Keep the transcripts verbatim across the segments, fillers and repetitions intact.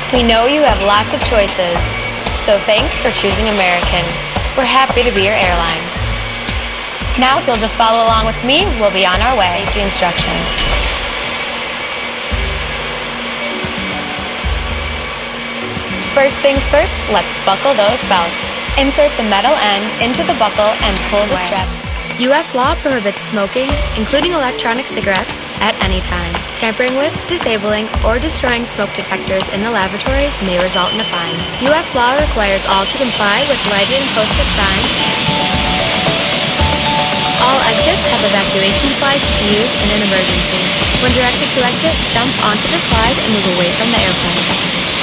We know you have lots of choices, so thanks for choosing American. We're happy to be your airline. Now, if you'll just follow along with me, we'll be on our way. Safety instructions. First things first, let's buckle those belts. Insert the metal end into the buckle and pull the strap. U S law prohibits smoking, including electronic cigarettes, at any time. Tampering with, disabling, or destroying smoke detectors in the lavatories may result in a fine. U S law requires all to comply with lighted and posted signs. All exits have evacuation slides to use in an emergency. When directed to exit, jump onto the slide and move away from the airplane.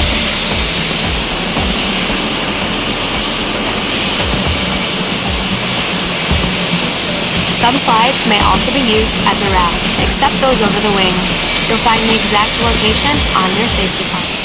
Some slides may also be used as a raft, except those over the wings. You'll find the exact location on your safety card.